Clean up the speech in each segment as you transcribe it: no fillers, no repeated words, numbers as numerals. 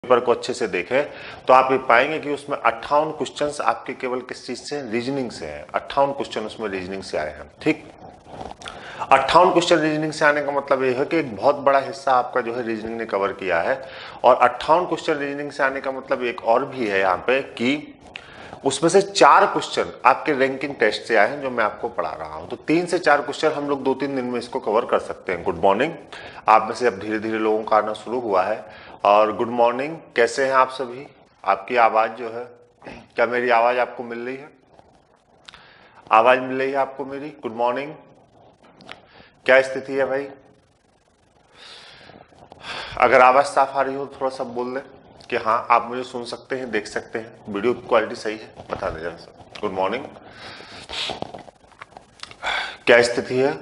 Paper को अच्छे से देखें तो आप ये पाएंगे कि उसमें 58 क्वेश्चंस आपके केवल किस चीज से, रीजनिंग से हैं। 58 क्वेश्चन उसमें रीजनिंग से आए हैं। ठीक, 58 क्वेश्चन रीजनिंग से आने का मतलब ये है कि एक बहुत बड़ा हिस्सा आपका जो है रीजनिंग ने कवर किया है। और 58 क्वेश्चन रीजनिंग से आने का मतलब एक और भी है यहाँ पे कि उसमें से 4 क्वेश्चन आपके रैंकिंग टेस्ट से आए हैं जो मैं आपको पढ़ा रहा हूं। तो 3 से 4 क्वेश्चन हम लोग 2-3 दिन में इसको कवर कर सकते हैं। गुड मॉर्निंग, आप में से अब धीरे धीरे लोगों का आना शुरू हुआ है। और गुड मॉर्निंग, कैसे हैं आप सभी? आपकी आवाज जो है, क्या मेरी आवाज आपको मिल रही है? आवाज मिल रही है आपको मेरी? गुड मॉर्निंग, क्या स्थिति है भाई? अगर आवाज साफ आ रही हो तो थोड़ा सा बोल दें कि हाँ आप मुझे सुन सकते हैं, देख सकते हैं, वीडियो की क्वालिटी सही है, बता दें जरा सा। गुड मॉर्निंग, क्या स्थिति है?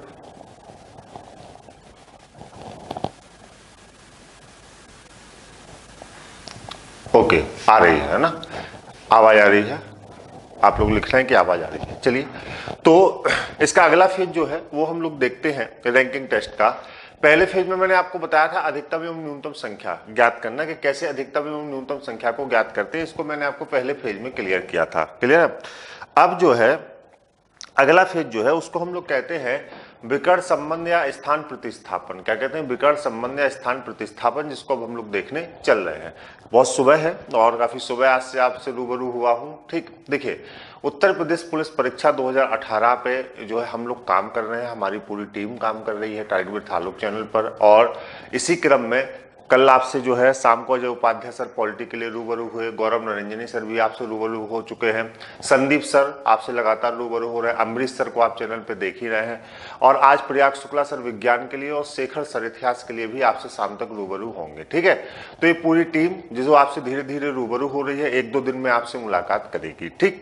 ओके, आ रही है ना, आवाज आ रही है? आप लोग लिख रहे हैं कि आवाज आ रही है। चलिए, तो इसका अगला फेज जो है वो हम लोग देखते हैं रैंकिंग टेस्ट का। पहले फेज में मैंने आपको बताया था अधिकतम एवं न्यूनतम संख्या ज्ञात करना, कि कैसे अधिकतम एवं न्यूनतम संख्या को ज्ञात करते हैं। इसको मैंने आपको पहले फेज में क्लियर किया था। क्लियर? अब जो है अगला फेज जो है उसको हम लोग कहते हैं विकर्ण संबंध या स्थान प्रतिस्थापन। क्या कहते हैं? विकर्ण संबंध या स्थान प्रतिस्थापन, जिसको अब हम लोग देखने चल रहे हैं। बहुत सुबह है और काफी सुबह आज से आपसे रूबरू हुआ हूं। ठीक, देखिए, उत्तर प्रदेश पुलिस परीक्षा 2018 पे जो है हम लोग काम कर रहे हैं, हमारी पूरी टीम काम कर रही है टारगेट विद आलोक चैनल पर। और इसी क्रम में कल आपसे जो है शाम को अजय उपाध्याय सर पॉलिटी के लिए रूबरू हुए, गौरव नरंजनी सर भी आपसे रूबरू हो चुके हैं, संदीप सर आपसे लगातार रूबरू हो रहे हैं, अमरीश सर को आप चैनल पे देख ही रहे हैं, और आज प्रयाग शुक्ला सर विज्ञान के लिए और शेखर सर इतिहास के लिए भी आपसे शाम तक रूबरू होंगे। ठीक है, तो ये पूरी टीम जो आपसे धीरे धीरे रूबरू हो रही है, 1-2 दिन में आपसे मुलाकात करेगी। ठीक,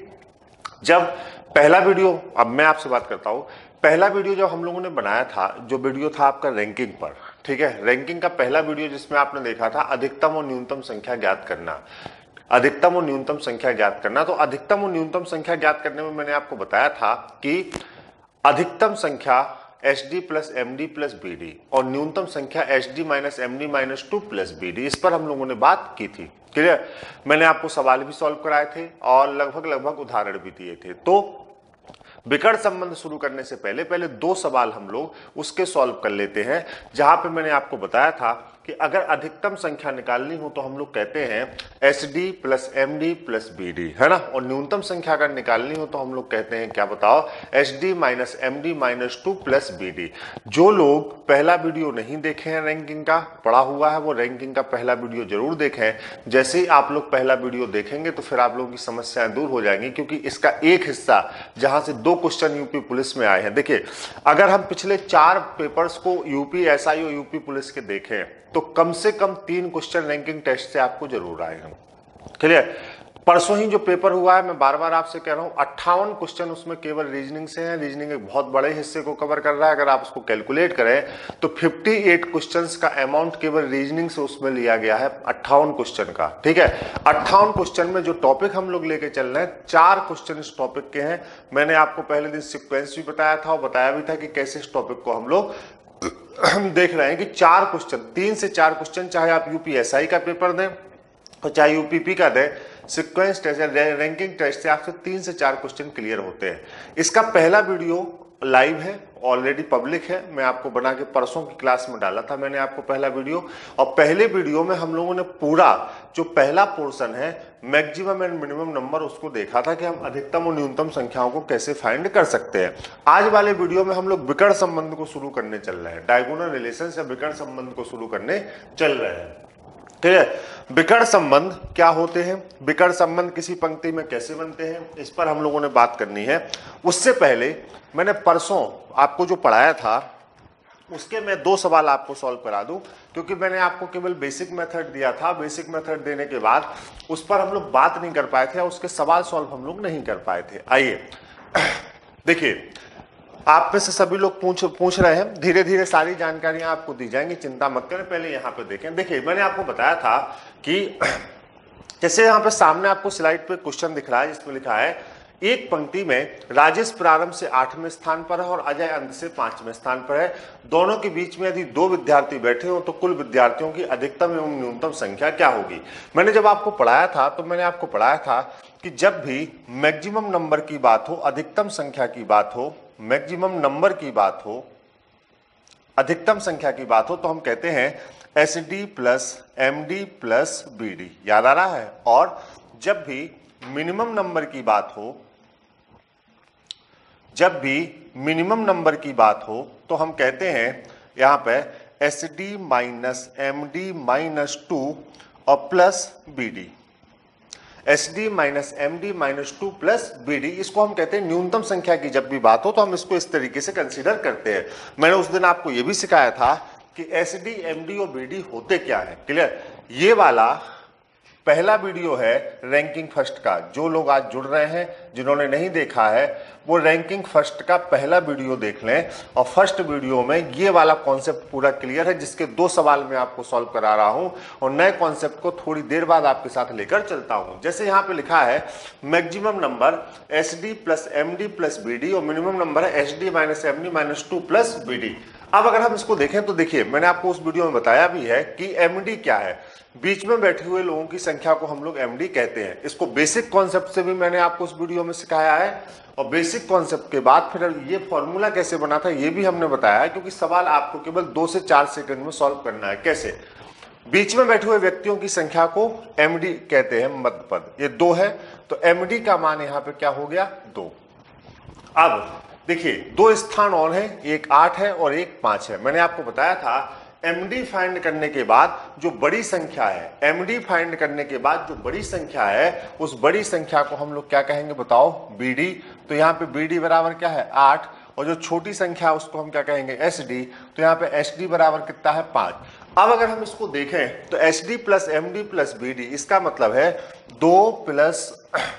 जब पहला वीडियो, अब मैं आपसे बात करता हूं, पहला वीडियो जब हम लोगों ने बनाया था, जो वीडियो था आपका रैंकिंग पर, ठीक है, रैंकिंग का पहला वीडियो जिसमें आपने देखा था अधिकतम और न्यूनतम संख्या ज्ञात करना, अधिकतम और न्यूनतम संख्या ज्ञात करना। तो अधिकतम और न्यूनतम संख्या ज्ञात करने में मैंने आपको बताया था कि अधिकतम संख्या HD plus MD plus BD और न्यूनतम संख्या HD minus MD minus 2 plus BD, इस पर हम लोगों ने बात की थी। क्लियर? मैंने आपको सवाल भी सॉल्व कराए थे और लगभग उदाहरण भी दिए थे। तो विकर्ण संबंध शुरू करने से पहले 2 सवाल हम लोग उसके सॉल्व कर लेते हैं, जहां पे मैंने आपको बताया था कि अगर अधिकतम संख्या निकालनी हो तो हम लोग कहते हैं SD plus MD plus BD, है ना, और न्यूनतम संख्या अगर निकालनी हो तो हम लोग कहते हैं, क्या बताओ, SD minus MD minus 2 plus BD। जो लोग पहला वीडियो नहीं देखे हैं रैंकिंग का, पढ़ा हुआ है, वो रैंकिंग का पहला वीडियो जरूर देखें। जैसे ही आप लोग पहला वीडियो देखेंगे तो फिर आप लोगों की समस्याएं दूर हो जाएंगी, क्योंकि इसका एक हिस्सा जहां से 2 क्वेश्चन यूपी पुलिस में आए हैं। देखिए, अगर हम पिछले 4 पेपर्स को यूपी SI और यूपी पुलिस के देखें तो कम से कम 3 क्वेश्चन रैंकिंग टेस्ट से आपको जरूर आए हैं। क्लियर? परसों ही जो पेपर हुआ है, मैं बार बार आपसे कह रहा हूं, 58 क्वेश्चन उसमें केवल रीजनिंग से हैं। रीजनिंग एक बहुत बड़े हिस्से को कवर कर रहा है। अगर आप उसको कैलकुलेट करें तो 58 क्वेश्चंस का अमाउंट केवल रीजनिंग से उसमें लिया गया है, 58 क्वेश्चन का। ठीक है, 58 क्वेश्चन में जो टॉपिक हम लोग लेके चल रहे हैं, 4 क्वेश्चन इस टॉपिक के हैं। मैंने आपको पहले दिन सिक्वेंस भी बताया था और बताया भी था कि कैसे इस टॉपिक को हम लोग देख रहे हैं कि 4 क्वेश्चन, 3 से 4 क्वेश्चन, चाहे आप यूपी SI का पेपर दें और चाहे यूपीपी का दें, सीक्वेंस टेस्ट या रैंकिंग टेस्ट से आपसे 3 से 4 क्वेश्चन क्लियर होते हैं। इसका पहला वीडियो लाइव है, ऑलरेडी पब्लिक है, मैं आपको बना के परसों की क्लास में डाला था मैंने आपको पहला वीडियो। और पहले वीडियो में हम लोगों ने पूरा जो पहला पोर्शन है, मैक्सिमम एंड मिनिमम नंबर, उसको देखा था कि हम अधिकतम और न्यूनतम संख्याओं को कैसे फाइंड कर सकते हैं। आज वाले वीडियो में हम लोग विकर्ण संबंध को शुरू करने चल रहे हैं, डायगोनल रिलेशन या विकर्ण संबंध को शुरू करने चल रहे हैं। ठीक है, विकर्ण संबंध क्या होते हैं, विकर्ण संबंध किसी पंक्ति में कैसे बनते हैं, इस पर हम लोगों ने बात करनी है। उससे पहले मैंने परसों आपको जो पढ़ाया था उसके मैं 2 सवाल आपको सॉल्व करा दूं, क्योंकि मैंने आपको केवल बेसिक मेथड दिया था। बेसिक मेथड देने के बाद उस पर हम लोग बात नहीं कर पाए थे, उसके सवाल सॉल्व हम लोग नहीं कर पाए थे। आइए देखिए, आप में से सभी लोग पूछ रहे हैं, धीरे धीरे सारी जानकारियां आपको दी जाएंगी, चिंता मत करें। पहले यहां पे देखें। देखिए, मैंने आपको बताया था कि जैसे यहां पे सामने आपको स्लाइड पे क्वेश्चन दिख रहा है जिसमें लिखा है एक पंक्ति में राजेश प्रारंभ से 8वें स्थान पर है और अजय अंत से 5वें स्थान पर है। दोनों के बीच में यदि 2 विद्यार्थी बैठे हो तो कुल विद्यार्थियों की अधिकतम एवं न्यूनतम संख्या क्या होगी। मैंने जब आपको पढ़ाया था तो मैंने आपको पढ़ाया था कि जब भी मैक्सिमम नंबर की बात हो, अधिकतम संख्या की बात हो, मैक्सिमम नंबर की बात हो, अधिकतम संख्या की बात हो, तो हम कहते हैं SD plus MD plus BD। याद आ रहा है। और जब भी मिनिमम नंबर की बात हो, जब भी मिनिमम नंबर की बात हो तो हम कहते हैं यहां पे SD माइनस MD माइनस 2 और plus BD। SD minus MD minus 2 plus BD, इसको हम कहते हैं न्यूनतम संख्या की जब भी बात हो तो हम इसको इस तरीके से कंसीडर करते हैं। मैंने उस दिन आपको यह भी सिखाया था कि SD, MD और BD होते क्या है। क्लियर। ये वाला पहला वीडियो है रैंकिंग फर्स्ट का। जो लोग आज जुड़ रहे हैं, जिन्होंने नहीं देखा है, वो रैंकिंग फर्स्ट का पहला वीडियो देख लें। और फर्स्ट वीडियो में ये वाला कॉन्सेप्ट पूरा क्लियर है, जिसके 2 सवाल मैं आपको सॉल्व करा रहा हूं और नए कॉन्सेप्ट को थोड़ी देर बाद आपके साथ लेकर चलता हूं। जैसे यहां पे लिखा है maximum number SD plus MD plus BD और मिनिमम नंबर है SD minus MD minus 2 plus BD। अब अगर हम इसको देखें तो देखिए, मैंने आपको उस वीडियो में बताया भी है कि MD क्या है। बीच में बैठे हुए लोगों की संख्या को हम लोग MD कहते हैं। इसको बेसिक कॉन्सेप्ट से भी मैंने आपको उस वीडियो में सिखाया है और बेसिक कॉन्सेप्ट के बाद फिर ये फॉर्मूला कैसे बना था ये भी हमने बताया है, क्योंकि सवाल आपको केवल 2 से 4 सेकंड में सॉल्व करना है। कैसे? बीच में बैठे हुए व्यक्तियों की संख्या को MD कहते हैं, मध्य पद। ये 2 है तो MD का मान यहां पे क्या हो गया? 2। अब देखिए 2 स्थान और हैं, एक 8 है और एक 5 है। मैंने आपको बताया था MD फाइंड करने के बाद जो बड़ी संख्या है, MD फाइंड करने के बाद जो बड़ी संख्या है, उस बड़ी संख्या को हम लोग क्या कहेंगे बताओ? BD। तो यहाँ पे BD बराबर क्या है? 8। और जो छोटी संख्या है उसको हम क्या कहेंगे? SD। तो यहाँ पे SD बराबर कितना है? 5। अब अगर हम इसको देखें तो SD plus MD plus BD, इसका मतलब है 2 प्लस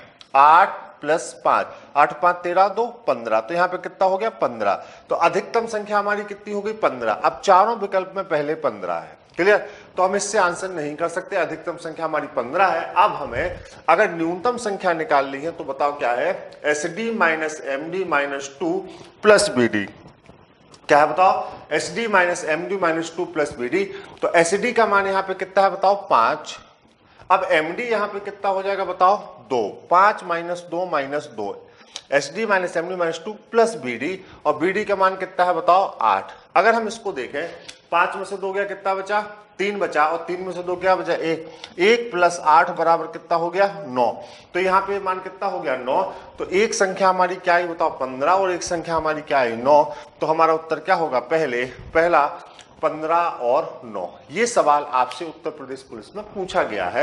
8 प्लस 5, 8 5 13 2 15। तो यहाँ पे कितना हो गया? 15। तो अधिकतम संख्या हमारी कितनी हो गई? 15। अब चारों विकल्प में पहले 15 है। क्लियर। तो हम इससे आंसर नहीं कर सकते, अधिकतम संख्या हमारी 15 है। अब हमें अगर न्यूनतम संख्या निकालनी है तो बताओ क्या है? SD minus MD minus 2 plus BD। क्या है बताओ? SD minus MD minus 2 plus BD। तो SD का मान यहाँ पे कितना है बताओ? 5। अब MD यहां पे कितना हो जाएगा बताओ? 2। 5 minus 2 minus 2। SD minus MD minus 2 plus BD। और BD का मान कितना है बताओ? 8। अगर हम इसको देखें, 5 में से 2 गया, कितना बचा? 3 बचा। और 3 में से 2 क्या बचा? 1। 1 प्लस 8 बराबर कितना हो गया? 9। तो यहाँ पे मान कितना हो गया? 9। तो एक संख्या हमारी क्या है बताओ? 15। और एक संख्या हमारी क्या है? 9। तो हमारा उत्तर क्या होगा? पहला 15 और 9। ये सवाल आपसे उत्तर प्रदेश पुलिस में पूछा गया है।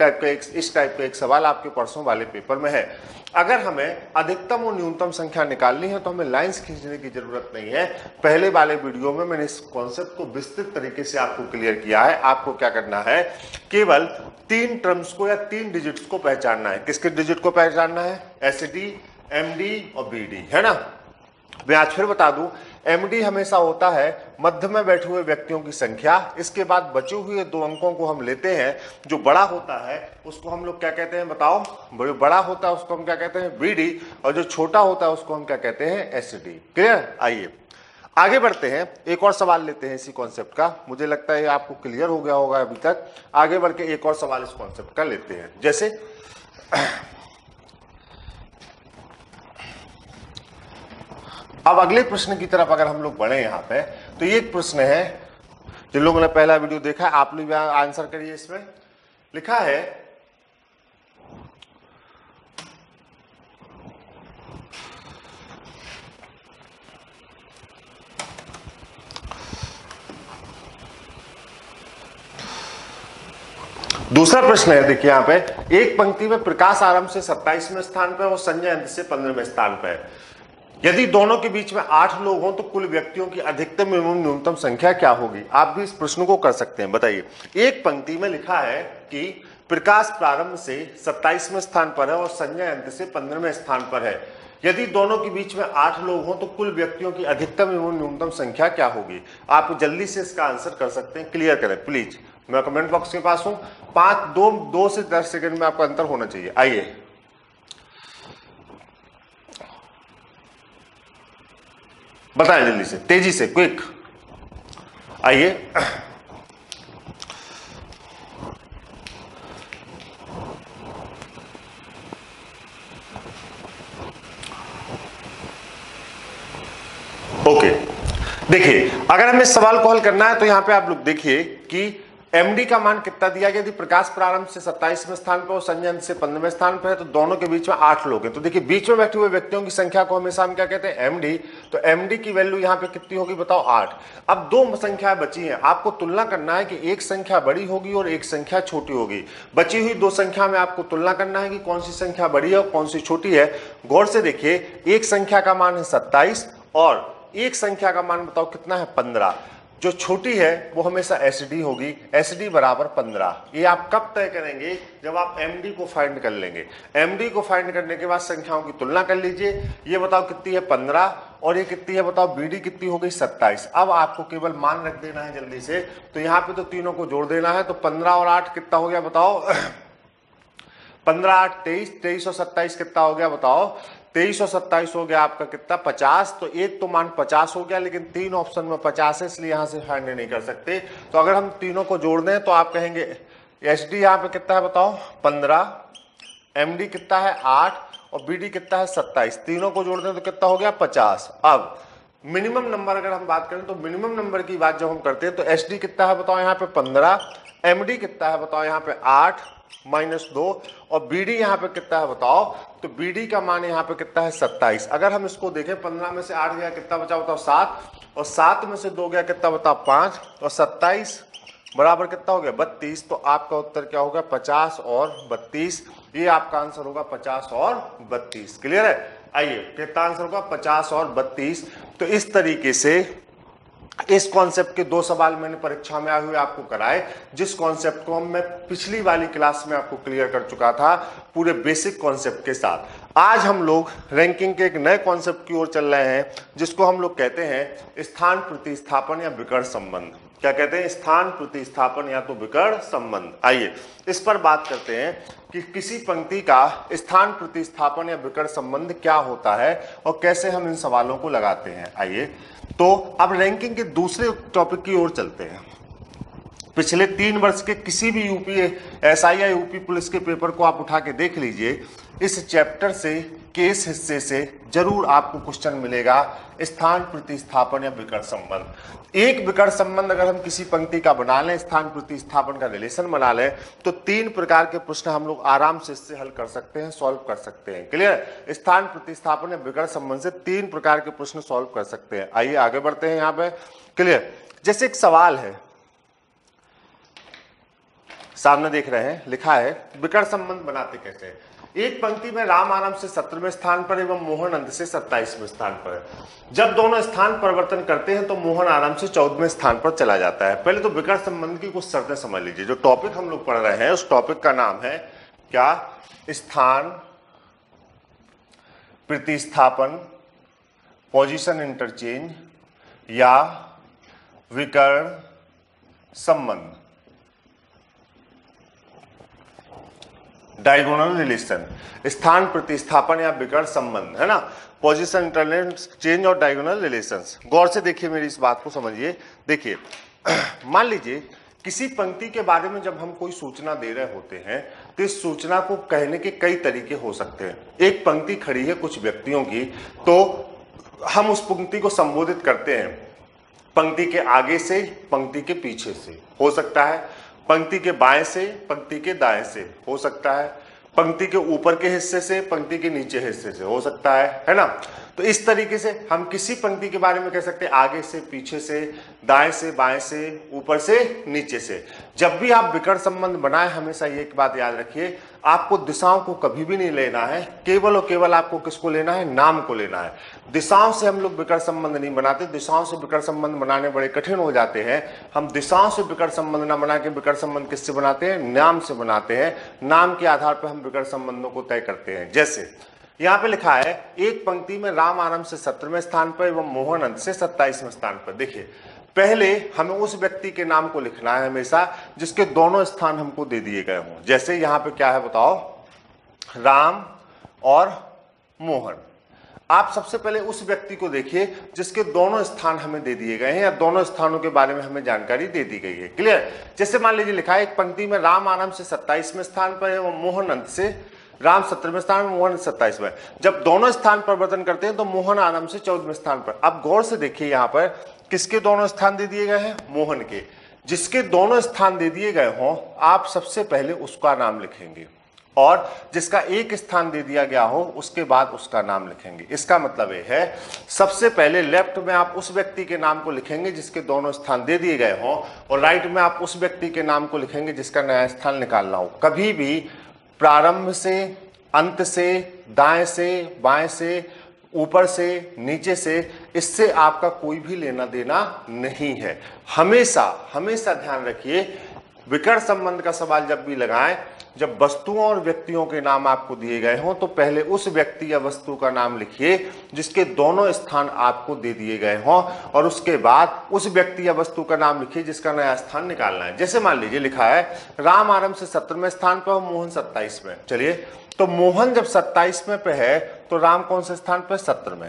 इस टाइप का एक सवाल आपके परसों वाले पेपर में है। अगर हमें अधिकतम और न्यूनतम संख्या निकालनी है तो हमें लाइंस खींचने की जरूरत नहीं है। पहले वाले वीडियो में मैंने इस कॉन्सेप्ट को विस्तृत तरीके से आपको क्लियर किया है। आपको क्या करना है? केवल 3 टर्म्स को या 3 डिजिट्स को पहचानना है। किसके डिजिट को पहचानना है? SD, MD और BD, है ना। मैं आज फिर बता दूं, MD हमेशा होता है मध्य में बैठे हुए व्यक्तियों की संख्या। इसके बाद बचे हुए 2 अंकों को हम लेते हैं। जो बड़ा होता है उसको हम लोग क्या कहते हैं बताओ? बड़ा होता है उसको हम क्या कहते हैं? BD। और जो छोटा होता है उसको हम क्या कहते हैं? SD। क्लियर। आइए आगे बढ़ते हैं, एक और सवाल लेते हैं इसी कॉन्सेप्ट का। मुझे लगता है आपको क्लियर हो गया होगा अभी तक। आगे बढ़ के एक और सवाल इस कॉन्सेप्ट का लेते हैं। जैसे अब अगले प्रश्न की तरफ अगर हम लोग बढ़े यहां पे, तो ये एक प्रश्न है, जिन लोगों ने पहला वीडियो देखा है आप लोग आंसर करिए। इसमें लिखा है दूसरा प्रश्न है, देखिए यहां पे एक पंक्ति में प्रकाश आरंभ से 27वें स्थान पर और संजय अंत से 15वें स्थान पर है। यदि दोनों के बीच में 8 लोग हों तो कुल व्यक्तियों की अधिकतम एवं न्यूनतम संख्या क्या होगी? आप भी इस प्रश्न को कर सकते हैं। बताइए, एक पंक्ति में लिखा है कि प्रकाश प्रारंभ से 27वें स्थान पर है और संजय अंत से 15वें स्थान पर है। यदि दोनों के बीच में 8 लोग हों तो कुल व्यक्तियों की अधिकतम एवं न्यूनतम संख्या क्या होगी? आप जल्दी से इसका आंसर कर सकते हैं। क्लियर करें प्लीज, मैं कमेंट बॉक्स के पास हूं। 2 से 10 सेकंड में आपका अंतर होना चाहिए। आइए बताएं जल्दी से, तेजी से, क्विक। आइए, ओके। देखिए, अगर हमें इस सवाल को हल करना है तो यहां पे आप लोग देखिए कि एमडी का मान कितना दिया गया। यदि प्रकाश प्रारंभ से 27वें स्थान पर और संजय अंश से 15वें स्थान पर है तो दोनों के बीच में 8 लोग हैं। तो देखिए, बीच में बैठे हुए व्यक्तियों की संख्या को हमेशा हम क्या कहते हैं, एमडी। तो एमडी की वैल्यू यहां पे कितनी होगी बताओ, 8। अब दो संख्या बची हैं, आपको तुलना करना है कि एक संख्या बड़ी होगी और एक संख्या छोटी होगी। बची हुई दो संख्या में आपको तुलना करना है कि कौन सी संख्या बड़ी है और कौन सी छोटी है। गौर से देखिए, एक संख्या का मान है 27 और एक संख्या का मान बताओ कितना है, 15। जो छोटी है वो हमेशा एसडी होगी, एसडी बराबर 15। ये आप कब तय करेंगे, जब आप एमडी को फाइंड कर लेंगे। एमडी को फाइंड करने के बाद संख्याओं की तुलना कर लीजिए। ये बताओ कितनी है, 15, और ये कितनी है बताओ, बीडी कितनी हो गई, 27। अब आपको केवल मान रख देना है जल्दी से। तो यहाँ पे तो तीनों को जोड़ देना है। तो 15 और 8 कितना हो गया बताओ, 15 8 23, 23 और 27 कितना हो गया बताओ, 23 और 27 हो गया आपका कितना, 50। तो एक तो मान 50 हो गया, लेकिन तीन ऑप्शन में 50 है, इसलिए यहां से फाइंड नहीं कर सकते। तो अगर हम तीनों को जोड़ दें तो आप कहेंगे एच डी यहाँ पे कितना है बताओ, 15, एमडी कितना है 8 और बीडी कितना है 27। तीनों को जोड़ दें तो कितना हो गया, 50। अब मिनिमम नंबर अगर हम बात करें तो मिनिमम नंबर की बात जब हम करते हैं तो एच डी कितना है बताओ यहाँ पे 15, एमडी कितना है बताओ यहाँ पे 8 -2 और बीडी यहाँ पे कितना है बताओ, तो बीडी का मान यहाँ पे कितना है 27। अगर हम इसको देखें, 15 में से 8 गया कितना बचा बताओ 7 और 7 में से 2 गया कितना बताओ 5 और 27 बराबर कितना हो गया 32। तो आपका उत्तर क्या होगा, 50 और 32। ये आपका आंसर होगा 50 और 32। क्लियर है। आइए, कितना आंसर होगा, 50 और 32। तो इस तरीके से इस कॉन्सेप्ट के दो सवाल मैंने परीक्षा में आए हुए आपको कराए, जिस कॉन्सेप्ट को मैं पिछली वाली क्लास में आपको क्लियर कर चुका था पूरे बेसिक कॉन्सेप्ट के साथ। आज हम लोग रैंकिंग के एक नए कॉन्सेप्ट की ओर चल रहे हैं, जिसको हम लोग कहते हैं स्थान प्रतिस्थापन या विकर्ण संबंध। क्या कहते हैं, स्थान प्रतिस्थापन या तो विकर्ण संबंध। आइए इस पर बात करते हैं कि किसी पंक्ति का स्थान प्रतिस्थापन या विकर्ण संबंध क्या होता है और कैसे हम इन सवालों को लगाते हैं। आइए, तो अब रैंकिंग के दूसरे टॉपिक की ओर चलते हैं। पिछले 3 वर्ष के किसी भी यूपी एसआई या यूपी पुलिस के पेपर को आप उठा के देख लीजिए। इस चैप्टर से के इस हिस्से से जरूर आपको क्वेश्चन मिलेगा, स्थान प्रतिस्थापन या विकर्ण संबंध। एक विकर्ण संबंध अगर हम किसी पंक्ति का बना लें, स्थान प्रतिस्थापन का रिलेशन बना लें, तो 3 प्रकार के प्रश्न हम लोग आराम से इससे हल कर सकते हैं, सॉल्व कर सकते हैं। क्लियर। स्थान प्रतिस्थापन या विकर्ण संबंध से 3 प्रकार के प्रश्न सॉल्व कर सकते हैं। आइए आगे बढ़ते हैं यहाँ पे। क्लियर। जैसे एक सवाल है, सामने देख रहे हैं, लिखा है विकर्ण संबंध बनाते कैसे हैं। एक पंक्ति में राम आराम से 17वें स्थान पर एवं मोहन अंत से 27वें स्थान पर है। जब दोनों स्थान परिवर्तन करते हैं तो मोहन आराम से 14वें स्थान पर चला जाता है। पहले तो विकर्ण संबंध की कुछ शर्तें समझ लीजिए। जो टॉपिक हम लोग पढ़ रहे हैं उस टॉपिक का नाम है क्या, स्थान प्रतिस्थापन, पोजीशन इंटरचेंज या विकर्ण संबंध, डायगोनल रिलेशन। स्थान प्रतिस्थापन या विकर्ण संबंध है ना, पोजीशन इंटरचेंज और डायगोनल रिलेशंस। गौर से देखिए, मेरी इस बात को समझिए। देखिए, मान लीजिए किसी पंक्ति के बारे में जब हम कोई सूचना दे रहे होते हैं तो इस सूचना को कहने के कई तरीके हो सकते हैं। एक पंक्ति खड़ी है कुछ व्यक्तियों की, तो हम उस पंक्ति को संबोधित करते हैं पंक्ति के आगे से, पंक्ति के पीछे से, हो सकता है पंक्ति के बाएं से, पंक्ति के दाएं से, हो सकता है पंक्ति के ऊपर के हिस्से से, पंक्ति के नीचे हिस्से से, हो सकता है ना। तो इस तरीके से हम किसी पंक्ति के बारे में कह सकते हैं आगे से, पीछे से, दाएं से, बाएं से, ऊपर से, नीचे से। जब भी आप विकर्ण संबंध बनाए, हमेशा ये एक बात याद रखिए, आपको दिशाओं को कभी भी नहीं लेना है, केवल और केवल आपको किसको लेना है, नाम को लेना है। दिशाओं से हम लोग विकर्ण संबंध नहीं बनाते, दिशाओं से विकर्ण संबंध बनाने बड़े कठिन हो जाते हैं। हम दिशाओं से विकर्ण संबंध ना बना के विकर्ण संबंध किससे बनाते हैं, नाम से बनाते हैं। नाम के आधार पर हम विकर्ण संबंधों को तय करते हैं। जैसे यहाँ पे लिखा है, एक पंक्ति में राम आराम से 17वें स्थान पर एवं मोहन अंत से 27वें स्थान पर। देखिए, पहले हमें उस व्यक्ति के नाम को लिखना है हमेशा जिसके दोनों स्थान हमको दे दिए गए हों। जैसे यहाँ पे क्या है बताओ, राम और मोहन। आप सबसे पहले उस व्यक्ति को देखिए जिसके दोनों स्थान हमें दे दिए गए हैं या दोनों स्थानों के बारे में हमें जानकारी दे दी गई है। क्लियर? जैसे मान लीजिए लिखा है एक पंक्ति में राम आराम से 27वें स्थान पर है और मोहन अंत से, राम 17वें स्थान में, मोहन 27वें। जब दोनों स्थान परिवर्तन करते हैं तो मोहन आराम से 14वें स्थान पर। अब गौर से देखिए यहां पर किसके दोनों स्थान दे दिए गए हैं? मोहन के। जिसके दोनों स्थान दे दिए गए हों आप सबसे पहले उसका नाम लिखेंगे और जिसका एक स्थान दे दिया गया हो उसके बाद उसका नाम लिखेंगे। इसका मतलब यह है सबसे पहले लेफ्ट में आप उस व्यक्ति के नाम को लिखेंगे जिसके दोनों स्थान दे दिए गए हों और राइट में आप उस व्यक्ति के नाम को लिखेंगे जिसका नया स्थान निकालना हो। कभी भी प्रारंभ से, अंत से, दाएं से, बाएं से, ऊपर से, नीचे से, इससे आपका कोई भी लेना देना नहीं है। हमेशा हमेशा ध्यान रखिए विकर्ण संबंध का सवाल जब भी लगाएं, जब वस्तुओं और व्यक्तियों के नाम आपको दिए गए हों तो पहले उस व्यक्ति या वस्तु का नाम लिखिए जिसके दोनों स्थान आपको दे दिए गए हों और उसके बाद उस व्यक्ति या वस्तु का नाम लिखिए जिसका नया स्थान निकालना है। जैसे मान लीजिए लिखा है राम आराम से 17वें स्थान पर, मोहन 27वें। चलिए, तो मोहन जब 27वें पे है तो राम कौन से स्थान पर? 17वें।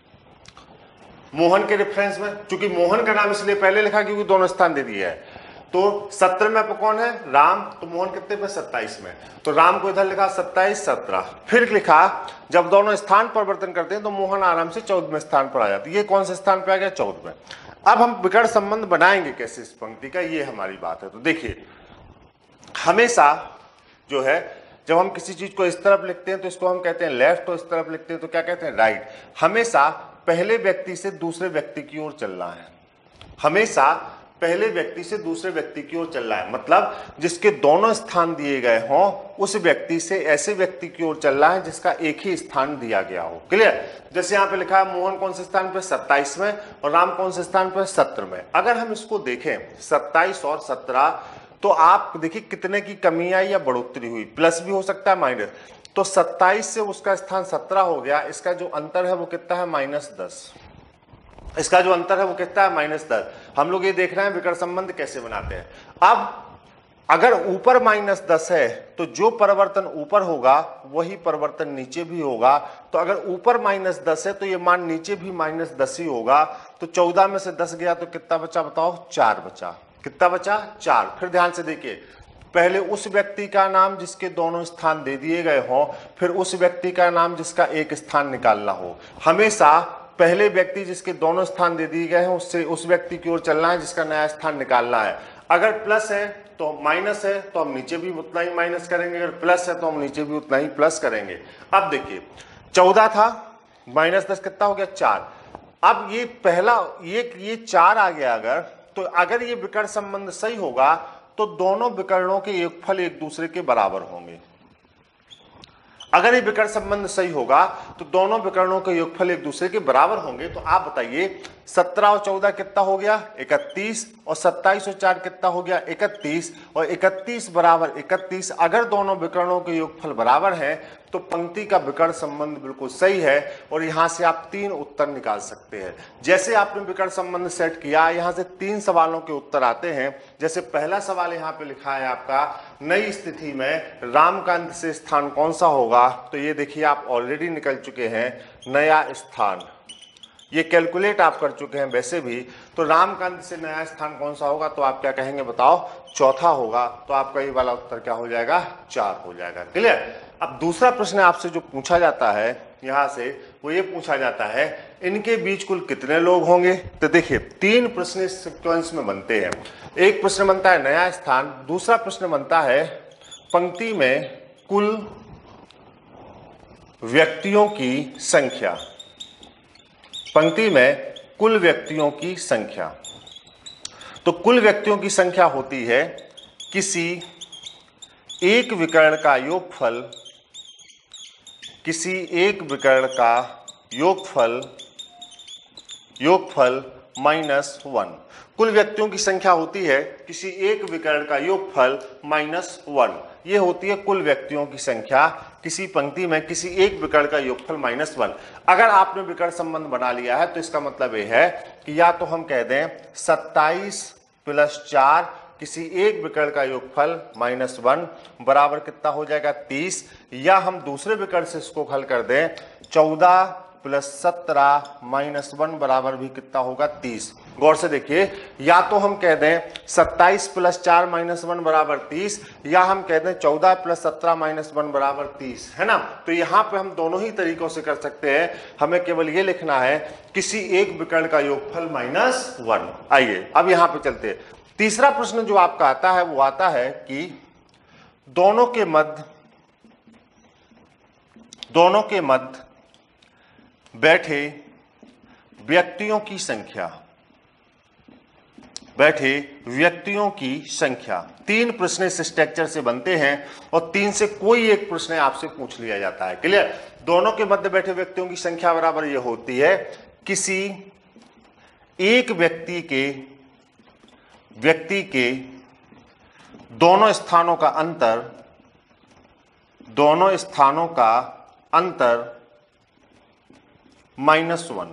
मोहन के रेफरेंस में, चूंकि मोहन का नाम इसलिए पहले लिखा क्योंकि दोनों स्थान दे दिया है, तो 17वें पे कौन है? राम। तो मोहन कितने पे? 27 में। तो राम को इधर लिखा 27, 17। फिर लिखा जब दोनों स्थान परिवर्तन करते हैं तो मोहन आराम से 14वें स्थान पर आ जाती है। ये कौन से स्थान पे आ गया? 14वें। अब हम विकर्ण संबंध बनाएंगे कैसे इस पंक्ति का, ये हमारी बात है। तो देखिए हमेशा जो है जब हम किसी चीज को इस तरफ लिखते हैं तो इसको हम कहते हैं लेफ्ट, और इस तरफ लिखते हैं तो क्या कहते हैं? राइट। हमेशा पहले व्यक्ति से दूसरे व्यक्ति की ओर चलना है। हमेशा पहले व्यक्ति से दूसरे व्यक्ति की ओर चल रहा है, मतलब जिसके दोनों स्थान दिए गए हों उस व्यक्ति से ऐसे व्यक्ति की ओर चल रहा है जिसका एक ही स्थान दिया गया हो। क्लियर? जैसे यहाँ पे लिखा है मोहन कौन से स्थान पे? 27वें और राम कौन से स्थान पे? 17वें। अगर हम इसको देखें 27 और 17, तो आप देखिए कितने की कमी आई या बढ़ोतरी हुई, प्लस भी हो सकता है माइनस। तो 27 से उसका स्थान 17 हो गया, इसका जो अंतर है वो कितना है? -10। इसका जो अंतर है वो कितना है? -10। हम लोग ये देख रहे हैं विकर्ण संबंध कैसे बनाते हैं। अब अगर ऊपर -10 है तो जो परिवर्तन ऊपर होगा वही परिवर्तन नीचे भी होगा। तो अगर ऊपर -10 है तो ये मान नीचे भी -10 ही होगा। तो 14 में से 10 गया तो कितना बचा? बताओ। 4 बचा। कितना बचा? 4। फिर ध्यान से देखिए, पहले उस व्यक्ति का नाम जिसके दोनों स्थान दे दिए गए हों, फिर उस व्यक्ति का नाम जिसका एक स्थान निकालना हो। हमेशा पहले व्यक्ति जिसके दोनों स्थान दे दिए गए हैं उससे उस व्यक्ति की ओर चलना है जिसका नया स्थान निकालना है। अगर प्लस है तो माइनस है तो हम नीचे भी उतना ही माइनस करेंगे, अगर प्लस है तो हम नीचे भी उतना ही प्लस करेंगे। अब देखिए 14 था, -10 कितना हो गया? 4। अब ये पहला ये 4 आ गया। अगर ये विकर्ण संबंध सही होगा तो दोनों विकर्णों के योगफल एक दूसरे के बराबर होंगे। अगर ये विकर्ण संबंध सही होगा तो दोनों विकर्णों के योगफल एक दूसरे के बराबर होंगे। तो आप बताइए 17 और 14 कितना हो गया? 31। और 27 और 4 कितना हो गया? 31। और 31 बराबर 31। अगर दोनों विकर्णों के योगफल बराबर हैं तो पंक्ति का विकर्ण संबंध बिल्कुल सही है और यहां से आप 3 उत्तर निकाल सकते हैं। जैसे आपने विकर्ण संबंध सेट किया, यहां से 3 सवालों के उत्तर आते हैं। जैसे पहला सवाल यहां पे लिखा है आपका, नई स्थिति में राम का अंत से स्थान कौन सा होगा? तो ये देखिए आप ऑलरेडी निकल चुके हैं, नया स्थान। ये कैलकुलेट आप कर चुके हैं वैसे भी। तो राम का अंत से नया स्थान कौन सा होगा? तो आप क्या कहेंगे? बताओ। चौथा होगा। तो आपका ये वाला उत्तर क्या हो जाएगा? 4 हो जाएगा। क्लियर? अब दूसरा प्रश्न आपसे जो पूछा जाता है यहां से, वो ये पूछा जाता है इनके बीच कुल कितने लोग होंगे? तो देखिए 3 प्रश्न इस सीक्वेंस में बनते हैं। एक प्रश्न बनता है नया स्थान, दूसरा प्रश्न बनता है पंक्ति में कुल व्यक्तियों की संख्या। पंक्ति में कुल व्यक्तियों की संख्या। तो कुल व्यक्तियों की संख्या होती है किसी एक विकर्ण का योगफल, किसी एक विकर्ण का योगफल -1। कुल व्यक्तियों की संख्या होती है किसी एक विकर्ण का योगफल -1। ये होती है कुल व्यक्तियों की संख्या किसी पंक्ति में किसी एक विकर्ण का योगफल -1। अगर आपने विकर्ण संबंध बना लिया है तो इसका मतलब यह है कि या तो हम कह दें 27 + 4 किसी एक विकर्ण का योगफल -1 बराबर कितना हो जाएगा? 30। या हम दूसरे विकर्ण से इसको हल कर दें 14 प्लस 17 माइनस 1 बराबर भी कितना होगा 30। गौर से देखिए, या तो हम कह दें 27 प्लस 4 माइनस 1 बराबर 30, या हम कह दें 14 प्लस 17 माइनस 1 बराबर 30, है ना। तो यहां पे हम दोनों ही तरीकों से कर सकते हैं, हमें केवल ये लिखना है किसी एक विकर्ण का योगफल -1। आइए अब यहां पे चलते हैं। तीसरा प्रश्न जो आपका आता है वो आता है कि दोनों के मध्य बैठे व्यक्तियों की संख्या। तीन प्रश्न इस स्ट्रक्चर से बनते हैं और तीन से कोई एक प्रश्न आपसे पूछ लिया जाता है। क्लियर। दोनों के मध्य बैठे व्यक्तियों की संख्या बराबर ये होती है किसी एक व्यक्ति के दोनों स्थानों का अंतर -1।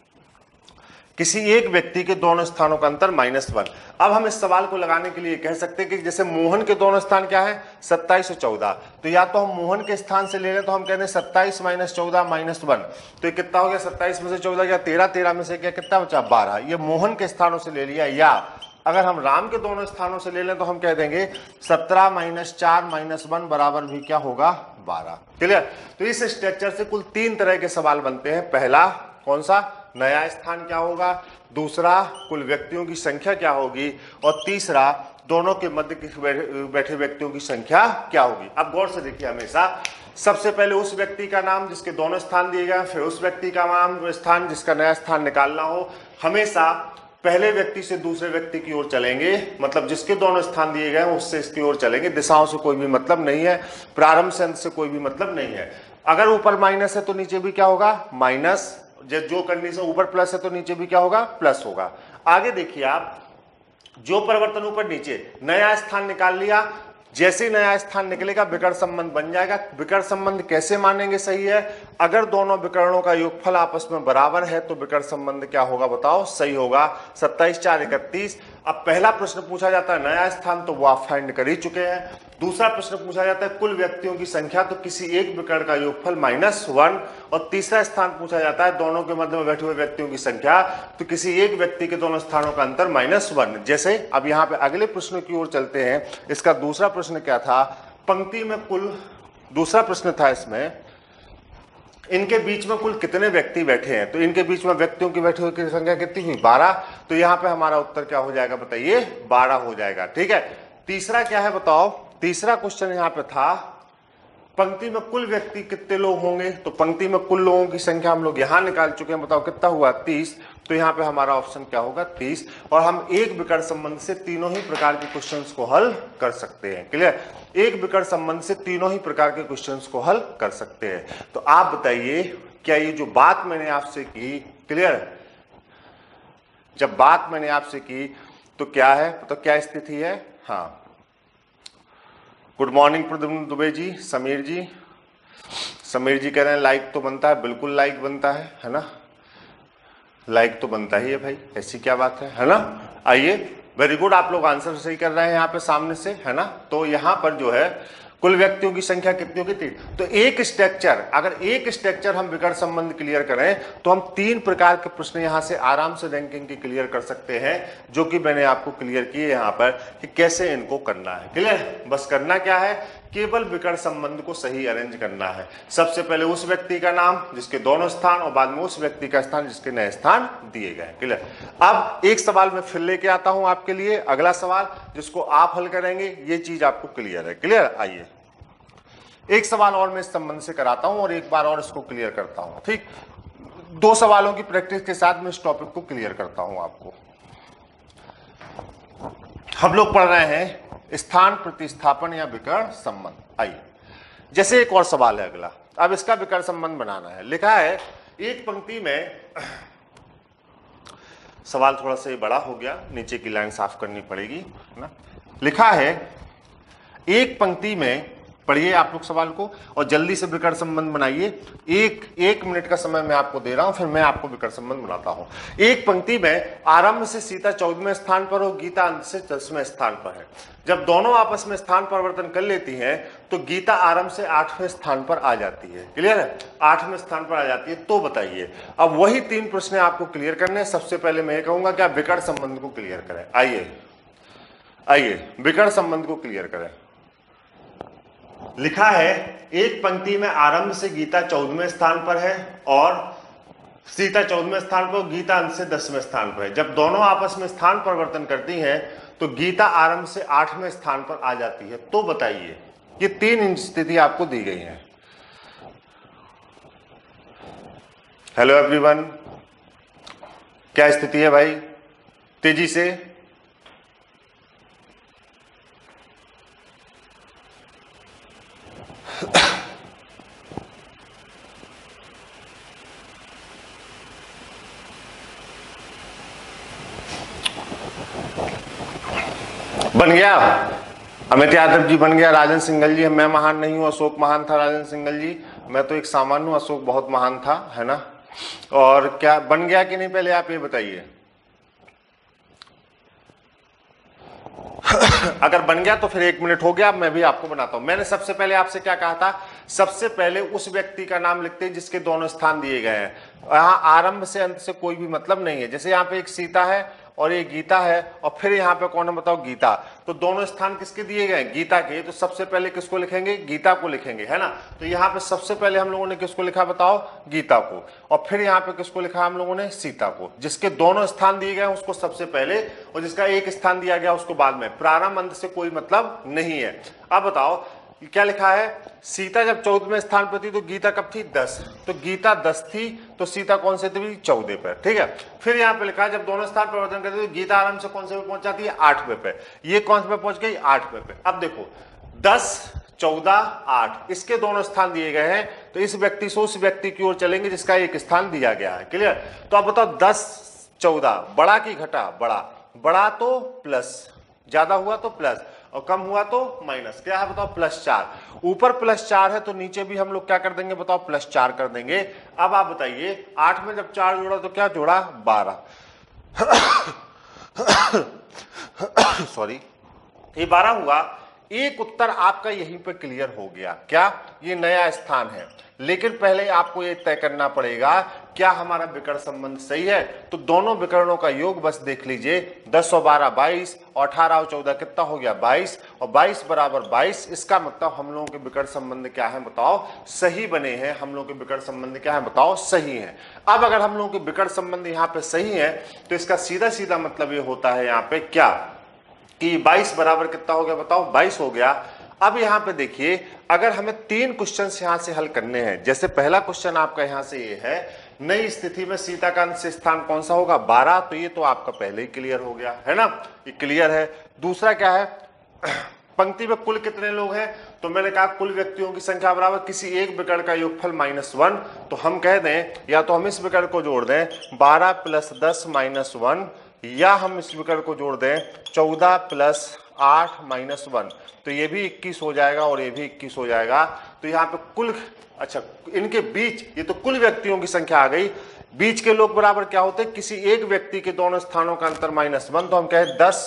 किसी एक व्यक्ति के दोनों स्थानों का अंतर -1। अब हम इस सवाल को लगाने के लिए कह सकते हैं कि जैसे मोहन के दोनों स्थान क्या है 27 और 14, तो या तो हम मोहन के स्थान से ले लें तो हम कहते हैं 27 माइनस 14 माइनस 1, तो ये कितना हो गया 27 में से 14 गया 13, 13 में से क्या कितना बचा 12। ये मोहन के स्थानों से ले लिया। या अगर हम राम के दोनों स्थानों से ले लें तो हम कह देंगे 17 माइनस 4 माइनस 1 बराबर भी क्या होगा 12। क्लियर। तो इस स्ट्रक्चर से कुल तीन तरह के सवाल बनते हैं। पहला कौन सा, नया स्थान क्या होगा, दूसरा कुल व्यक्तियों की संख्या क्या होगी, और तीसरा दोनों के मध्य बैठे व्यक्तियों की संख्या क्या होगी। अब गौर से देखिए, हमेशा सबसे पहले उस व्यक्ति का नाम जिसके दोनों स्थान दिए गए, फिर उस व्यक्ति का नाम स्थान जिसका नया स्थान निकालना हो। हमेशा पहले व्यक्ति से दूसरे व्यक्ति की ओर चलेंगे, मतलब जिसके दोनों स्थान दिए गए उससे इसकी ओर चलेंगे। दिशाओं से कोई भी मतलब नहीं है, प्रारंभ से अंत से कोई भी मतलब नहीं है। अगर ऊपर माइनस है तो नीचे भी क्या होगा माइनस, जो कंडीशन ऊपर प्लस है तो नीचे भी क्या होगा प्लस होगा। आगे देखिए आप, जो परिवर्तन ऊपर नीचे, नया स्थान निकाल लिया, जैसे ही नया स्थान निकलेगा विकर्ण संबंध बन जाएगा। विकर्ण संबंध कैसे मानेंगे सही है, अगर दोनों विकर्णों का योगफल आपस में बराबर है तो विकर्ण संबंध क्या होगा बताओ सही होगा। 27 4 31। अब पहला प्रश्न पूछा जाता है नया स्थान, तो वो आप फाइंड कर ही चुके हैं। दूसरा प्रश्न पूछा जाता है कुल व्यक्तियों की संख्या, तो किसी एक विकर्ण का योगफल -1। और तीसरा स्थान पूछा जाता है दोनों के मध्य में बैठे हुए व्यक्तियों की संख्या, तो किसी एक व्यक्ति के दोनों स्थानों का अंतर -1। जैसे अब यहाँ पे अगले प्रश्न की ओर चलते हैं। इसका दूसरा प्रश्न क्या था, पंक्ति में कुल, दूसरा प्रश्न था इसमें, इनके बीच में कुल कितने व्यक्ति बैठे हैं, तो इनके बीच में व्यक्तियों की बैठे हुए की संख्या कितनी हुई 12। तो यहाँ पे हमारा उत्तर क्या हो जाएगा बताइए 12 हो जाएगा। ठीक है। तीसरा क्या है बताओ, तीसरा क्वेश्चन यहाँ पे था पंक्ति में कुल व्यक्ति कितने लोग होंगे, तो पंक्ति में कुल लोगों की संख्या हम लोग यहाँ निकाल चुके हैं, बताओ कितना हुआ 30। तो यहाँ पे हमारा ऑप्शन क्या होगा 30। और हम एक विकर्ण संबंध से तीनों ही प्रकार के क्वेश्चंस को हल कर सकते हैं। क्लियर। एक विकर्ण संबंध से तीनों ही प्रकार के क्वेश्चंस को हल कर सकते हैं। तो आप बताइए क्या ये जो बात मैंने आपसे की, क्लियर, जब बात मैंने आपसे की तो क्या है, तो क्या स्थिति है। हाँ, गुड मॉर्निंग प्रद्युम्न दुबे जी, समीर जी कह रहे हैं लाइक तो बनता है, बिल्कुल लाइक बनता है ना, लाइक तो बनता ही है भाई, ऐसी क्या बात है ना। आइए, वेरी गुड, आप लोग आंसर सही कर रहे हैं यहाँ पे सामने से, है ना। तो यहाँ पर जो है कुल व्यक्तियों की संख्या कितनी होगी 3। तो एक स्ट्रक्चर, अगर एक स्ट्रक्चर हम विकर्ण संबंध क्लियर करें तो हम 3 प्रकार के प्रश्न यहाँ से आराम से रैंकिंग की क्लियर कर सकते हैं, जो कि मैंने आपको क्लियर किए यहाँ पर कि कैसे इनको करना है। क्लियर। बस करना क्या है, केवल विकर्ण संबंध को सही अरेंज करना है। सबसे पहले उस व्यक्ति का नाम जिसके दोनों स्थान, और बाद में उस व्यक्ति का स्थान जिसके नए स्थान दिए गए। क्लियर। अब एक सवाल मैं फिर लेके आता हूं आपके लिए, अगला सवाल जिसको आप हल करेंगे, ये चीज आपको क्लियर है। क्लियर। आइए एक सवाल और मैं इस संबंध से कराता हूं और एक बार और इसको क्लियर करता हूं। ठीक, 2 सवालों की प्रैक्टिस के साथ मैं इस टॉपिक को क्लियर करता हूं आपको। हम लोग पढ़ रहे हैं स्थान प्रतिस्थापन या विकर्ण संबंध। आइए, जैसे एक और सवाल है अगला, अब इसका विकर्ण संबंध बनाना है। लिखा है एक पंक्ति में, सवाल थोड़ा सा बड़ा हो गया, नीचे की लाइन साफ करनी पड़ेगी ना। लिखा है एक पंक्ति में पढ़िए आप लोग सवाल को और जल्दी से विकर्ण संबंध बनाइए। एक मिनट का समय मैं आपको दे रहा हूं, फिर मैं आपको विकर्ण संबंध बनाता हूं। एक पंक्ति में आरंभ से सीता 14वें स्थान पर और गीता अंत से 10वें स्थान पर है। जब दोनों आपस में स्थान परिवर्तन कर लेती हैं तो गीता आरंभ से 8वें स्थान पर आ जाती है। क्लियर है? 8वें स्थान पर आ जाती है। तो बताइए, अब वही 3 प्रश्न आपको क्लियर करने हैं। सबसे पहले मैं ये कहूंगा कि आप विकर्ण संबंध को क्लियर करें। आइए विकर्ण संबंध को क्लियर करें। लिखा है एक पंक्ति में आरंभ से गीता 14वें स्थान पर है और सीता 14वें स्थान पर, गीता अंत से 10वें स्थान पर है। जब दोनों आपस में स्थान परिवर्तन करती हैं तो गीता आरंभ से 8वें स्थान पर आ जाती है। तो बताइए, ये 3 स्थिति आपको दी गई है। हेलो एवरीवन, क्या स्थिति है भाई? तेजी से बन गया। अमित यादव जी बन गया। राजन सिंघल जी, मैं महान नहीं हूं, अशोक महान था। राजन सिंघल जी, मैं तो एक सामान्य हूं, अशोक बहुत महान था, है ना? और क्या बन गया कि नहीं, पहले आप ये बताइए। अगर बन गया तो फिर 1 मिनट हो गया, मैं भी आपको बनाता हूं। मैंने सबसे पहले आपसे क्या कहा था? सबसे पहले उस व्यक्ति का नाम लिखते हैं जिसके दोनों स्थान दिए गए हैं। यहां आरंभ से अंत से कोई भी मतलब नहीं है। जैसे यहाँ पे एक सीता है और ये गीता है और फिर यहाँ पे कौन है बताओ? गीता। तो दोनों स्थान किसके दिए गए? गीता के। तो सबसे पहले किसको लिखेंगे? गीता को लिखेंगे, है ना? तो यहाँ पे सबसे पहले हम लोगों ने किसको लिखा बताओ? गीता को। और फिर यहाँ पे किसको लिखा हम लोगों ने? सीता को। जिसके दोनों स्थान दिए गए उसको सबसे पहले और जिसका एक स्थान दिया गया उसको बाद में। प्रारंभ अंत से कोई मतलब नहीं है। अब बताओ क्या लिखा है? सीता जब 14वें स्थान पर थी तो गीता कब थी? 10। तो गीता 10 थी तो सीता कौन से थी? 14 पे। ठीक है। फिर यहाँ पे लिखा है जब दोनों स्थान परिवर्तन करते तो गीता आराम से कौन से पे पहुंच जाती है? 8वें पे। ये कौन से पे पहुंच गई? 8वें पे। अब देखो 10, 14, 8 इसके दोनों स्थान दिए गए हैं तो इस व्यक्ति से उस व्यक्ति की ओर चलेंगे जिसका एक स्थान दिया गया है। क्लियर? तो अब बताओ 10, 14 बड़ा की घटा? बड़ा तो प्लस, ज्यादा हुआ तो प्लस और कम हुआ तो माइनस। क्या है बताओ? +4। ऊपर +4 है तो नीचे भी हम लोग क्या कर देंगे बताओ? +4 कर देंगे। अब आप बताइए 8 में जब 4 जोड़ा तो क्या जोड़ा? 12। सॉरी, ये 12 हुआ। एक उत्तर आपका यहीं पे क्लियर हो गया। क्या? ये नया स्थान है। लेकिन पहले आपको ये तय करना पड़ेगा क्या हमारा विकर्ण संबंध सही है। तो दोनों विकर्णों का योग बस देख लीजिए। 10 और 12 22 और 18 और 14 कितना हो गया? 22 और 22 बराबर 22। इसका मतलब हम लोगों के विकर्ण संबंध क्या है बताओ? सही बने हैं। हम लोगों के विकर्ण संबंध क्या है बताओ? सही है। अब अगर हम लोगों के विकर्ण संबंध यहाँ पे सही है तो इसका सीधा सीधा मतलब ये होता है यहाँ पे क्या कि 22 बराबर कितना हो गया बताओ? 22 हो गया। अब यहां पे देखिए, अगर हमें 3 क्वेश्चंस यहां से हल करने हैं। जैसे पहला क्वेश्चन आपका यहां से ये है, नई स्थिति में सीता का अंत से स्थान कौन सा होगा? 12। तो ये तो आपका पहले ही क्लियर हो गया, है ना? ये क्लियर है। दूसरा क्या है? पंक्ति में कुल कितने लोग हैं? तो मैंने कहा कुल व्यक्तियों की संख्या बराबर किसी एक विकर्ण का योगफल -1। तो हम कह दें या तो हम इस विकर्ण को जोड़ दें 12 + 10 -1, या हम इस विकर्ण को जोड़ दें 14 + 8 -1। तो ये भी 21 हो जाएगा और ये भी 21 हो जाएगा। तो यहाँ पे कुल, अच्छा इनके बीच, ये तो कुल व्यक्तियों की संख्या आ गई। बीच के लोग बराबर क्या होते हैं? किसी एक व्यक्ति के दोनों स्थानों का अंतर -1। तो हम कहें 10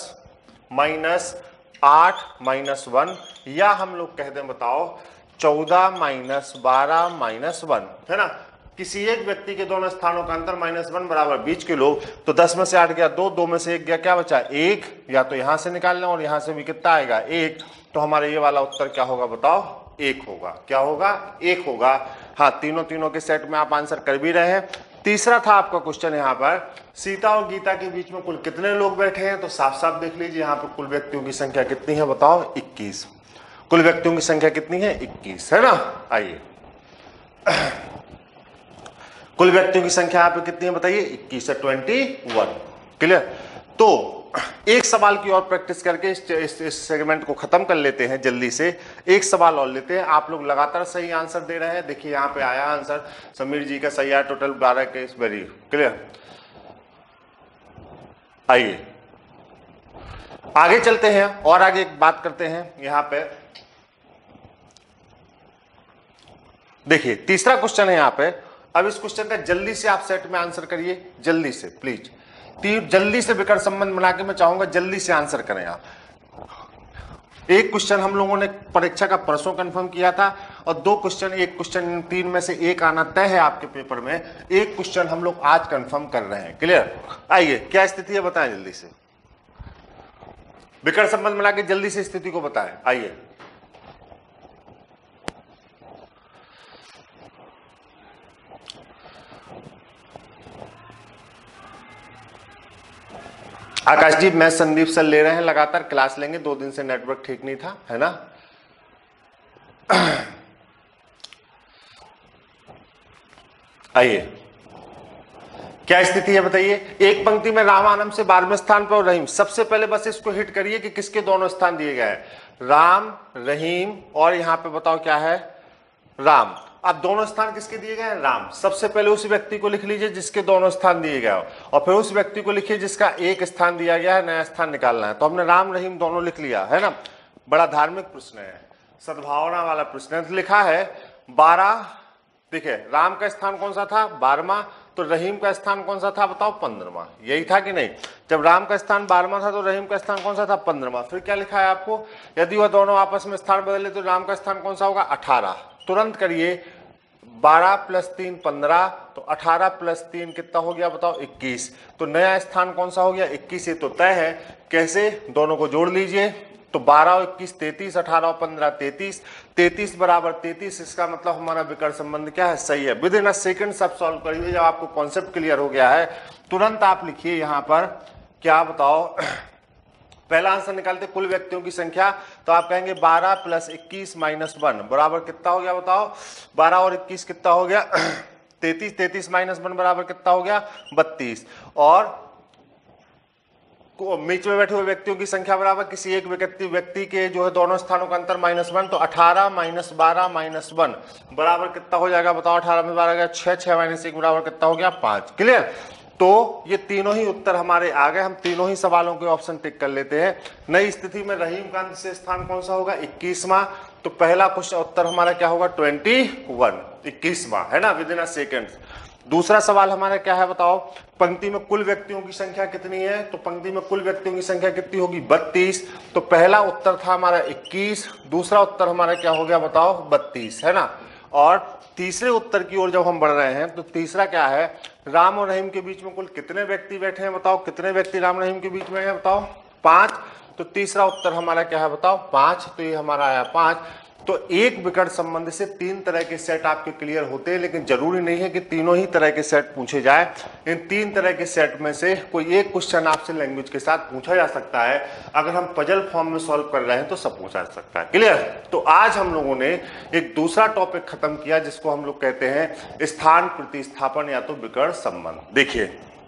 - 8 -1, या हम लोग कह दें बताओ 14 - 12 -1, है ना? किसी एक व्यक्ति के दोनों स्थानों का अंतर -1 बराबर बीच के लोग। तो 10 में से 8 गया 2, 2 में से 1 गया, क्या बचा? 1। या तो यहां से निकालना और यहां से भी कितना आएगा? 1। तो हमारा ये वाला उत्तर क्या होगा बताओ? 1 होगा। क्या होगा? 1 होगा। हाँ, तीनों के सेट में आप आंसर कर भी रहे हैं। तीसरा था आपका क्वेश्चन यहाँ पर, सीता और गीता के बीच में कुल कितने लोग बैठे हैं? तो साफ साफ देख लीजिए यहाँ पर कुल व्यक्तियों की संख्या कितनी है बताओ? 21। कुल व्यक्तियों की संख्या कितनी है? 21, है ना? आइए कुल व्यक्तियों की संख्या यहाँ पे कितनी है बताइए? 21 से 21। क्लियर? तो एक सवाल की और प्रैक्टिस करके इस सेगमेंट को खत्म कर लेते हैं जल्दी से। एक सवाल और लेते हैं। आप लोग लगातार सही आंसर दे रहे हैं। देखिए यहाँ पे आया आंसर, समीर जी का सही है, टोटल 12 केस। Very clear. आइए आगे चलते हैं और आगे एक बात करते हैं। यहाँ पे देखिए तीसरा क्वेश्चन है यहाँ पे। अब इस क्वेश्चन का जल्दी से आप सेट में आंसर करिए, जल्दी से प्लीज, जल्दी से विकर्ण संबंध बना के मैं चाहूंगा जल्दी से आंसर करें आप। एक क्वेश्चन हम लोगों ने परीक्षा का परसों कंफर्म किया था और दो क्वेश्चन, एक क्वेश्चन तीन में से एक आना तय है आपके पेपर में, एक क्वेश्चन हम लोग आज कंफर्म कर रहे हैं। क्लियर? आइए क्या स्थिति है बताएं जल्दी से, विकर्ण संबंध बना के जल्दी से स्थिति को बताएं। आइए आकाश जी, मैं संदीप सर ले रहे हैं, लगातार क्लास लेंगे, 2 दिन से नेटवर्क ठीक नहीं था, है ना। आइए क्या स्थिति है बताइए। एक पंक्ति में रामानंद से 12वें स्थान पर और रहीम। सबसे पहले बस इसको हिट करिए कि किसके दोनों स्थान दिए गए हैं, राम, रहीम, और यहां पे बताओ क्या है, राम। अब दोनों स्थान किसके दिए गए हैं, राम। सबसे पहले उस व्यक्ति को लिख लीजिए जिसके दोनों स्थान दिए गए हो, और फिर उस व्यक्ति को लिखिए जिसका एक स्थान दिया गया है, नया स्थान निकालना है। तो हमने राम रहीम दोनों लिख लिया है ना। बड़ा धार्मिक प्रश्न है, सद्भावना वाला प्रश्न है। लिखा है 12, देखिए राम का स्थान कौन सा था, 12वां, तो रहीम का स्थान कौन सा था बताओ, 15वां। यही था कि नहीं? जब राम का स्थान 12वां था तो रहीम का स्थान कौन सा था, 15वां। फिर क्या लिखा है आपको, यदि वह दोनों आपस में स्थान बदले तो राम का स्थान कौन सा होगा, 18। तुरंत करिए, 12 + 3 15, तो 18 + 3 कितना हो गया बताओ, 21। तो नया स्थान कौन सा हो गया, 21। ये तो तय है। कैसे, दोनों को जोड़ लीजिए, तो 12 और 21 33, 18 और 15 33, 33 बराबर 33। इसका मतलब हमारा विकर्ण संबंध क्या है, सही है। विद इन अ सेकंड सब सॉल्व करिए। जब आपको कॉन्सेप्ट क्लियर हो गया है तुरंत आप लिखिए यहां पर क्या बताओ, पहला आंसर निकालते कुल व्यक्तियों की संख्या, तो आप कहेंगे 12 + 21 - 1 बराबर कितना हो गया बताओ, 12 और 21 कितना हो गया 33, 33 - 1 बराबर कितना हो गया 32, और बीच में बैठे हुए व्यक्तियों की संख्या बराबर किसी एक व्यक्ति के जो है दोनों स्थानों का अंतर -1, तो 18 - 12 - 1 बराबर कितना हो जाएगा बताओ, 18 में 12 गया 6, 6 - 1 बराबर कितना हो गया 5। क्लियर? तो ये तीनों ही उत्तर हमारे आ गए। हम तीनों ही सवालों के ऑप्शन टिक कर लेते हैं। नई स्थिति में रहीम का से स्थान कौन सा होगा, 21वां। तो पहला क्वेश्चन उत्तर हमारा क्या होगा, 21, 21वां, है ना, विद इन अ सेकेंड। दूसरा सवाल हमारा क्या है बताओ, पंक्ति में कुल व्यक्तियों की संख्या कितनी है, तो पंक्ति में कुल व्यक्तियों की संख्या कितनी होगी, 32। तो पहला उत्तर था हमारा 21, दूसरा उत्तर हमारा क्या हो गया बताओ, 32, है ना। और तीसरे उत्तर की ओर जब हम बढ़ रहे हैं तो तीसरा क्या है, राम और रहीम के बीच में कुल कितने व्यक्ति बैठे हैं बताओ, कितने व्यक्ति राम रहीम के बीच में है बताओ, 5। तो तीसरा उत्तर हमारा क्या है बताओ, 5। तो ये हमारा आया 5। तो एक विकर्ण संबंध से 3 तरह के सेट आपके क्लियर होते हैं, लेकिन जरूरी नहीं है कि तीनों ही तरह के सेट पूछे जाए। इन 3 तरह के सेट में से कोई एक क्वेश्चन आपसे लैंग्वेज के साथ पूछा जा सकता है। अगर हम पजल फॉर्म में सॉल्व कर रहे हैं तो सब पूछा जा सकता है। क्लियर? तो आज हम लोगों ने एक दूसरा टॉपिक खत्म किया जिसको हम लोग कहते हैं स्थान प्रतिस्थापन या तो विकर्ण संबंध। देखिए,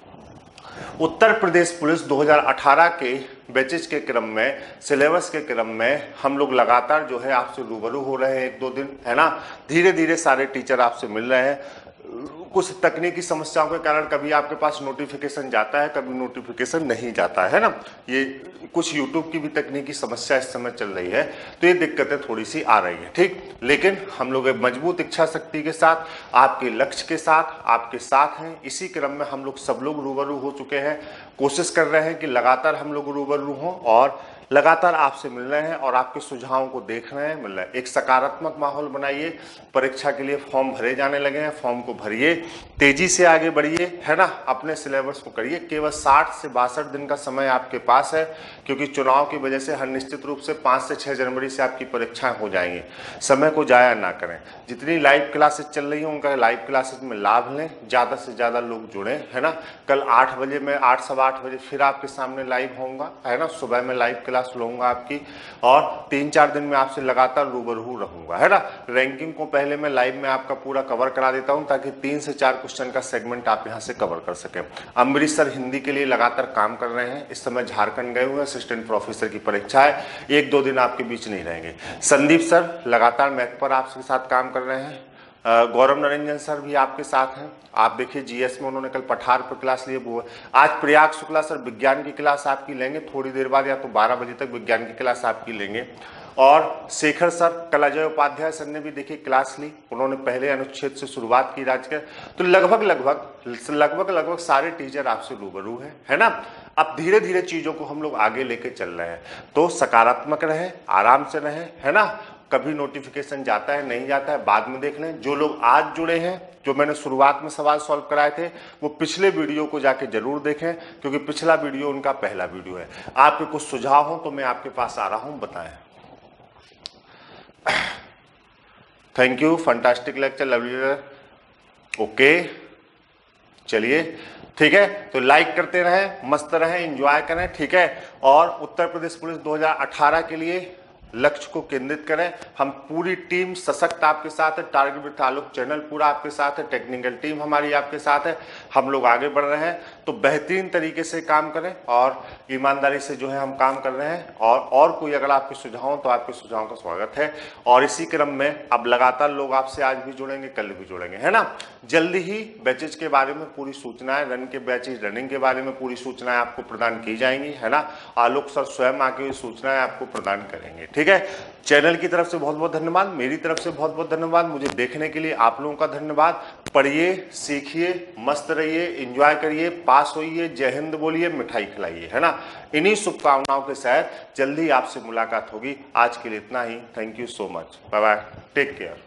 उत्तर प्रदेश पुलिस 2018 के बैचेज के क्रम में, सिलेबस के क्रम में हम लोग लगातार जो है आपसे रूबरू हो रहे हैं, 1-2 दिन, है ना। धीरे धीरे सारे टीचर आपसे मिल रहे हैं। कुछ तकनीकी समस्याओं के कारण कभी आपके पास नोटिफिकेशन जाता है, कभी नोटिफिकेशन नहीं जाता है ना। ये कुछ यूट्यूब की भी तकनीकी समस्या इस समय चल रही है, तो ये दिक्कतें थोड़ी सी आ रही है, ठीक। लेकिन हम लोग एक मजबूत इच्छा शक्ति के साथ, आपके लक्ष्य के साथ, आपके साथ हैं। इसी क्रम में हम लोग सब लोग रूबरू हो चुके हैं। कोशिश कर रहे हैं कि लगातार हम लोग रूबरू हों और लगातार आपसे मिल रहे हैं और आपके सुझावों को देख रहे हैं, मिल रहे हैं। एक सकारात्मक माहौल बनाइए। परीक्षा के लिए फॉर्म भरे जाने लगे हैं, फॉर्म को भरिए, तेजी से आगे बढ़िए, है ना। अपने सिलेबस को करिए। केवल 60 से 62 दिन का समय आपके पास है, क्योंकि चुनाव की वजह से हर निश्चित रूप से 5 से 6 जनवरी से आपकी परीक्षाएं हो जाएंगी। समय को जाया ना करें। जितनी लाइव क्लासेस चल रही हैं उनका लाइव क्लासेस में लाभ लें, ज़्यादा से ज़्यादा लोग जुड़ें, है ना। कल 8 बजे में 8 सवा 8 बजे फिर आपके सामने लाइव होऊंगा, है ना। सुबह में लाइव क्लास लूंगा आपकी, और 3-4 दिन में आपसे लगातार रूबरू रहूंगा, है ना। रैंकिंग को पहले मैं लाइव में आपका पूरा कवर करा देता हूं, ताकि 3 से 4 क्वेश्चन का सेगमेंट आप यहां से कवर कर सकें। अमरीश सर हिंदी के लिए लगातार काम कर रहे हैं, इस समय झारखंड गए हुए, असिस्टेंट प्रोफेसर की परीक्षा है, 1-2 दिन आपके बीच नहीं रहेंगे। संदीप सर लगातार मैथ पर आपके साथ काम कर रहे हैं। गौरव नरेंजन सर भी आपके साथ हैं। आप देखिए जीएस में उन्होंने कल पठार पर क्लास लिए, वो आज प्रयाग शुक्ला सर विज्ञान की क्लास आपकी लेंगे थोड़ी देर बाद, या तो 12 बजे तक विज्ञान की क्लास आपकी लेंगे। और शेखर सर, कलाजय उपाध्याय सर ने भी देखिए क्लास ली, उन्होंने पहले अनुच्छेद से शुरुआत की राज्य के। तो लगभग सारे टीचर आपसे रूबरू है ना। अब धीरे धीरे चीजों को हम लोग आगे लेके चल रहे हैं, तो सकारात्मक रहे, आराम से रहे, है ना। कभी नोटिफिकेशन जाता है नहीं जाता है बाद में देख लें। जो लोग आज जुड़े हैं, जो मैंने शुरुआत में सवाल सॉल्व कराए थे, वो पिछले वीडियो को जाके जरूर देखें, क्योंकि पिछला वीडियो उनका पहला वीडियो है। आपके कुछ सुझाव हो तो मैं आपके पास आ रहा हूं, बताएं। Thank you, fantastic lecture, lovely. Okay, चलिए ठीक है, तो लाइक करते रहें, मस्त रहें, एंजॉय करें, ठीक है। और उत्तर प्रदेश पुलिस 2018 के लिए लक्ष्य को केंद्रित करें। हम पूरी टीम सशक्त आपके साथ है, टारगेट विद ताल्लुक चैनल पूरा आपके साथ है, टेक्निकल टीम हमारी आपके साथ है, हम लोग आगे बढ़ रहे हैं। तो बेहतरीन तरीके से काम करें और ईमानदारी से जो है हम काम कर रहे हैं। और कोई अगर आपके सुझाव हो तो आपके सुझावों का स्वागत है। और इसी क्रम में अब लगातार लोग आपसे आज भी जुड़ेंगे, कल भी जुड़ेंगे, है ना। जल्दी ही बैचेज के बारे में पूरी सूचनाएं, रन के बैचेज, रनिंग के बारे में पूरी सूचनाएं आपको प्रदान की जाएंगी, है ना। आलोक सर स्वयं आके सूचनाएं आपको प्रदान करेंगे, ठीक है। चैनल की तरफ से बहुत बहुत धन्यवाद, मेरी तरफ से बहुत बहुत धन्यवाद, मुझे देखने के लिए आप लोगों का धन्यवाद। पढ़िए, सीखिए, मस्त रहिए, एंजॉय करिए, पास होइए, जय हिंद बोलिए, मिठाई खिलाइए, है ना। इन्हीं शुभकामनाओं के साथ जल्दी आपसे मुलाकात होगी। आज के लिए इतना ही। Thank you so much, bye bye, take care.